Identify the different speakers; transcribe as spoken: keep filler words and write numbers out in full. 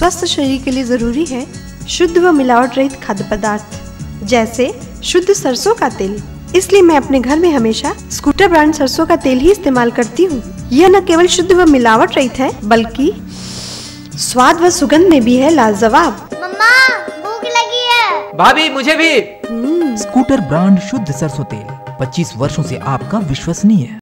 Speaker 1: स्वस्थ शरीर के लिए जरूरी है शुद्ध व मिलावट रहित खाद्य पदार्थ, जैसे शुद्ध सरसों का तेल। इसलिए मैं अपने घर में हमेशा स्कूटर ब्रांड सरसों का तेल ही इस्तेमाल करती हूँ। यह न केवल शुद्ध व मिलावट रहित है, बल्कि स्वाद व सुगंध में भी है लाजवाब।
Speaker 2: मम्मा, भूख लगी है।
Speaker 3: भाभी, मुझे भी।
Speaker 4: स्कूटर ब्रांड शुद्ध सरसों तेल पच्चीस वर्षों से आपका विश्वसनीय है।